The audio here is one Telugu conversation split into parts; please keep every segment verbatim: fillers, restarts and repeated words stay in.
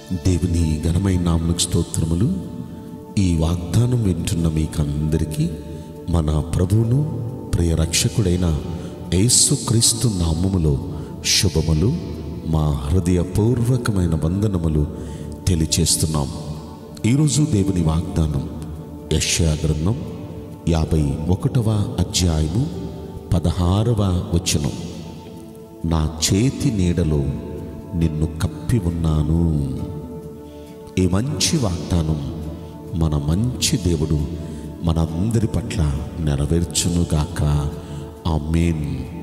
దేవుని ఘనమైన నామమునకు స్తోత్రములు. ఈ వాగ్దానం వింటున్న మీకందరికీ మన ప్రభువును ప్రియ రక్షకుడైన యేసుక్రీస్తు నామములో శుభములు, మా హృదయపూర్వకమైన వందనములు తెలియచేస్తున్నాం. ఈరోజు దేవుని వాగ్దానం యెషయా గ్రంథం యాభై ఒకటవ అధ్యాయము పదహారవ వచనం. నా చేతి నీడలో నిన్ను కప్పి ఉన్నాను. ఈ మంచి వాగ్దానం మన మంచి దేవుడు మనందరి పట్ల నెరవేర్చునుగాక. ఆమేన్.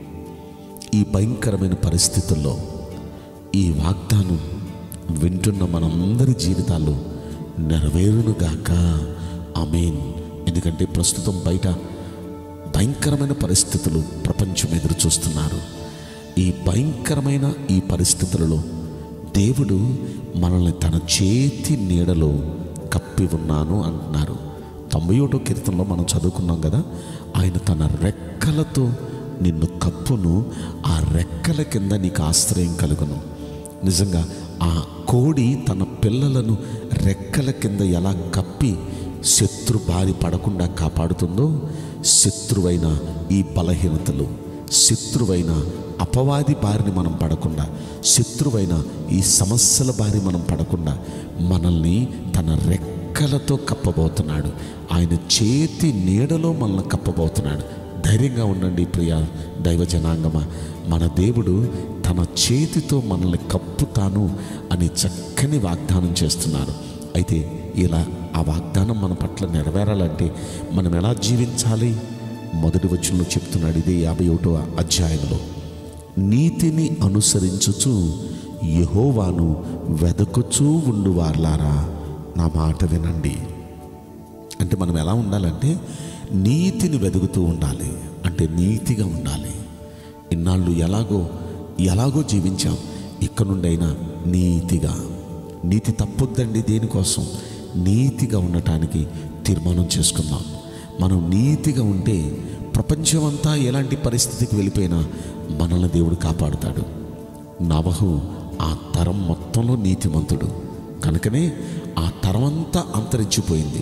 ఈ భయంకరమైన పరిస్థితుల్లో ఈ వాగ్దానం వింటున్న మనందరి జీవితాల్లో నెరవేరునుగాక. ఆమేన్. ఎందుకంటే ప్రస్తుతం బయట భయంకరమైన పరిస్థితులు ప్రపంచం ఎదురు చూస్తున్నారు. ఈ భయంకరమైన ఈ పరిస్థితులలో దేవుడు మనల్ని తన చేతి నీడలో కప్పి ఉన్నాను అంటున్నారు. తొంభై ఒకటో కీర్తనలో మనం చదువుకున్నాం కదా, ఆయన తన రెక్కలతో నిన్ను కప్పును, ఆ రెక్కల కింద నీకు ఆశ్రయం కలుగును. నిజంగా ఆ కోడి తన పిల్లలను రెక్కల కింద ఎలా కప్పి శత్రు బారి పడకుండా కాపాడుతుందో, శత్రువైన ఈ బలహీనతలు, శత్రువైన అపవాది బారిని మనం పడకుండా, శత్రువైన ఈ సమస్యల బారి మనం పడకుండా మనల్ని తన రెక్కలతో కప్పబోతున్నాడు. ఆయన చేతి నీడలో మనల్ని కప్పబోతున్నాడు. ధైర్యంగా ఉండండి ప్రియ దైవ జనాంగమా. మన దేవుడు తన చేతితో మనల్ని కప్పుతాను అని చక్కని వాగ్దానం చేస్తున్నారు. అయితే ఇలా ఆ వాగ్దానం మన పట్ల నెరవేరాలంటే మనం ఎలా జీవించాలి? మొదటి వచనంలో చెప్తున్నాడు. ఇదే యాభై ఒకటవ అధ్యాయంలో, నీతిని అనుసరించుచు యెహోవాను వెదకుచూ ఉండువార్లారా నా మాట వినండి. అంటే మనం ఎలా ఉండాలంటే నీతిని వెతుకుతూ ఉండాలి. అంటే నీతిగా ఉండాలి. ఇన్నాళ్ళు ఎలాగో ఎలాగో జీవించాం, ఇక్కడ నుండి అయినా నీతిగా. నీతి తప్పొద్దండి. దేనికోసం? నీతిగా ఉండటానికి తీర్మానం చేసుకుందాం. మనం నీతిగా ఉంటే ప్రపంచమంతా ఎలాంటి పరిస్థితికి వెళ్ళిపోయినా మనల్ని దేవుడు కాపాడుతాడు. నవహు ఆ తరం మొత్తంలో నీతిమంతుడు కనుకనే ఆ తరమంతా అంతరించిపోయింది.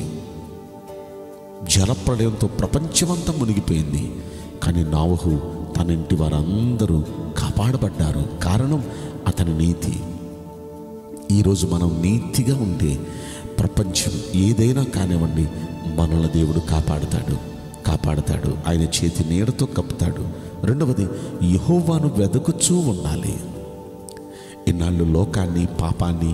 జలప్రళయంతో ప్రపంచమంతా మునిగిపోయింది. కానీ నోవహు తన ఇంటి వారందరూ కాపాడబడ్డారు. కారణం అతని నీతి. ఈరోజు మనం నీతిగా ఉంటే ప్రపంచం ఏదైనా కానివ్వండి, మనల్ని దేవుడు కాపాడుతాడు కాపాడుతాడు ఆయన చేతి నీడతో కప్పుతాడు. రెండవది, యెహోవాను వెదకుచూ ఉండాలి. ఇన్నాళ్ళు లోకాన్ని, పాపాన్ని,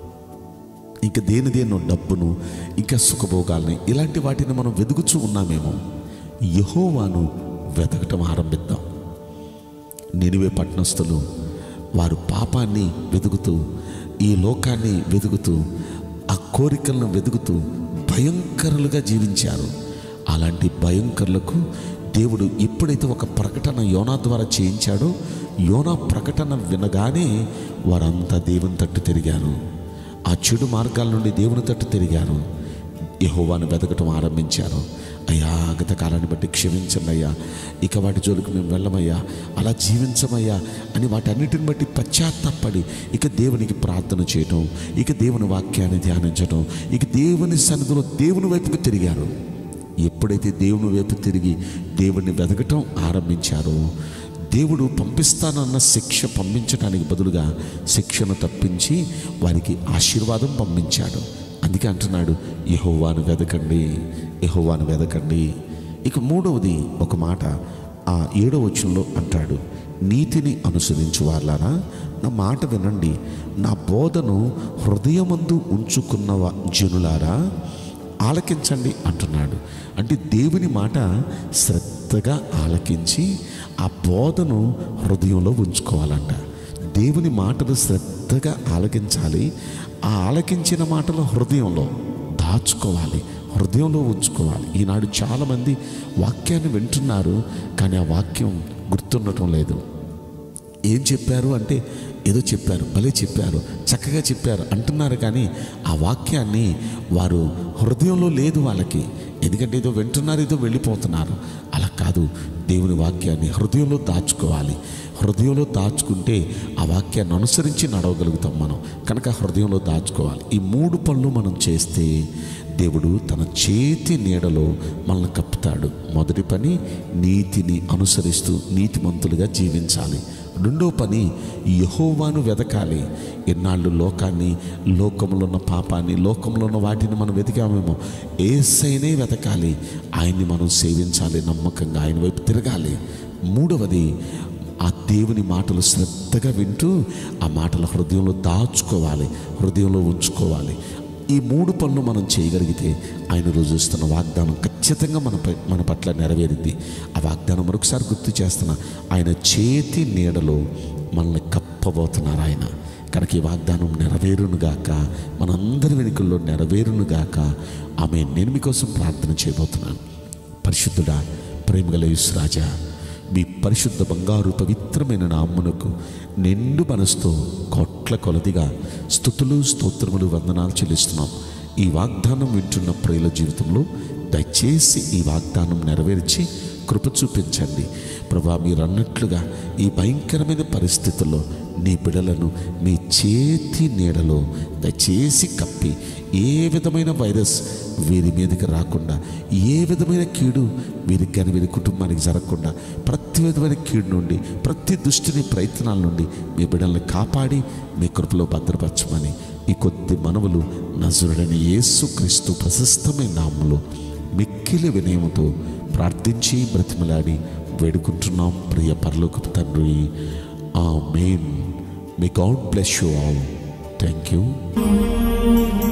ఇంకా దేని దేనో డబ్బును, ఇంకా సుఖభోగాల్ని, ఇలాంటి వాటిని మనం వెతుకుచూ ఉన్నామేమో. యెహోవాను వెతకటం ఆరంభిద్దాం. నినివే పట్టణస్థులు వారు పాపాన్ని వెతుకుతూ, ఈ లోకాన్ని వెతుకుతూ, ఆ కోరికలను వెతుకుతూ భయంకరులుగా జీవించారు. అలాంటి భయంకరులకు దేవుడు ఎప్పుడైతే ఒక ప్రకటన యోనా ద్వారా చేయించాడో, యోనా ప్రకటన వినగానే వారంతా దేవుని తట్టు తిరిగారు. ఆ చెడు మార్గాల నుండి దేవుని తట్టు తిరిగారు. యెహోవాను వెతకటం ఆరంభించారు. అయ్యా, గత కాలాన్ని బట్టి క్షమించండి అయ్యా, ఇక వాటి జోలికి మేము వెళ్ళమయ్యా, అలా జీవించమయ్యా అని వాటన్నిటిని బట్టి పశ్చాత్తాపడి ఇక దేవునికి ప్రార్థన చేయటం, ఇక దేవుని వాక్యాన్ని ధ్యానించటం, ఇక దేవుని సన్నిధిలో దేవుని వైపుకు తిరిగారు. ఎప్పుడైతే దేవుని వైపు తిరిగి దేవుణ్ణి వెతకటం ఆరంభించారో, దేవుడు పంపిస్తానన్న శిక్ష పంపించడానికి బదులుగా శిక్షను తప్పించి వారికి ఆశీర్వాదం పంపించాడు. అందుకే అంటున్నాడు, యెహోవాను వెదకండి, యెహోవాను వెదకండి. ఇక మూడవది ఒక మాట ఆ ఏడవ వచనంలో అంటాడు, నీతిని అనుసరించు వాళ్ళారా నా మాట వినండి, నా బోధను హృదయమందు ఉంచుకున్న జనులారా ఆలకించండి అంటున్నాడు. అంటే దేవుని మాట శ్రద్ధగా ఆలకించి ఆ బోధను హృదయంలో ఉంచుకోవాలంట. దేవుని మాటలు శ్రద్ధగా ఆలకించాలి. ఆ ఆలకించిన మాటలు హృదయంలో దాచుకోవాలి, హృదయంలో ఉంచుకోవాలి. ఈనాడు చాలామంది వాక్యాన్ని వింటున్నారు, కానీ ఆ వాక్యం గుర్తుండటం లేదు. ఏం చెప్పారు అంటే ఏదో చెప్పారు, భలే చెప్పారు, చక్కగా చెప్పారు అంటున్నారు, కానీ ఆ వాక్యాన్ని వారు హృదయంలో లేదు వాళ్ళకి. ఎందుకంటే ఏదో వింటున్నారు, ఏదో వెళ్ళిపోతున్నారు. అలా కాదు. దేవుని వాక్యాన్ని హృదయంలో దాచుకోవాలి. హృదయంలో దాచుకుంటే ఆ వాక్యాన్ని అనుసరించి నడవగలుగుతాం మనం. కనుక హృదయంలో దాచుకోవాలి. ఈ మూడు పనులు మనం చేస్తే దేవుడు తన చేతి నీడలో మనల్ని కప్పుతాడు. మొదటి పని, నీతిని అనుసరిస్తూ నీతిమంతులుగా జీవించాలి. రెండో పని, యెహోవాను వెతకాలి. ఎన్నాళ్ళు లోకాన్ని, లోకంలో ఉన్న పాపాన్ని, లోకంలో ఉన్న వాటిని మనం వెతికామేమో, యేసయ్యనే వెతకాలి. ఆయన్ని మనం సేవించాలి, నమ్మకంగా ఆయన వైపు తిరగాలి. మూడవది, ఆ దేవుని మాటలు శ్రద్ధగా వింటూ ఆ మాటల హృదయంలో దాచుకోవాలి, హృదయంలో ఉంచుకోవాలి. ఈ మూడు పనులు మనం చేయగలిగితే ఆయన రోజు ఇస్తున్న వాగ్దానం ఖచ్చితంగా మన మన పట్ల నెరవేరింది. ఆ వాగ్దానం మరొకసారి గుర్తు చేస్తున్నా, ఆయన చేతి నీడలో మనల్ని కప్పబోతున్నారు ఆయన. కనుక ఈ వాగ్దానం నెరవేరునుగాక, మనందరి వెనుకల్లో నెరవేరునుగాక. ఆమె నేను మీకోసం ప్రార్థన చేయబోతున్నాను. పరిశుద్ధుడా, ప్రేమగల యేసు రాజా, మీ పరిశుద్ధ బంగారు పవిత్రమైన నామమునకు నిండు మనసుతో కోట్ల కొలదిగా స్తుతులు, స్తోత్రములు, వందనాలు చెల్లిస్తున్నాం. ఈ వాగ్దానం వింటున్న ప్రియుల జీవితంలో దయచేసి ఈ వాగ్దానం నెరవేర్చి కృప చూపించండి ప్రభువా. మీరు అన్నట్లుగా ఈ భయంకరమైన పరిస్థితుల్లో నీ బిడ్డలను మీ చేతి నీడలో దయచేసి కప్పి, ఏ విధమైన వైరస్ వీరి మీదకి రాకుండా, ఏ విధమైన కీడు వీరికి కానీ వీరి కుటుంబానికి జరగకుండా, ప్రతి విధమైన కీడు నుండి, ప్రతి దుష్టిని ప్రయత్నాల నుండి మీ బిడ్డల్ని కాపాడి మీ కృపలో భద్రపరచమని ఈ కొద్ది మనవులు నజరుడైన యేసుక్రీస్తు ప్రశస్తమైన నామములో మిక్కిలి వినయముతో ప్రార్థించి బ్రతిమలాడి వేడుకుంటున్నాం ప్రియ పరలోకపు తండ్రి. Amen. May God bless you all. Thank you.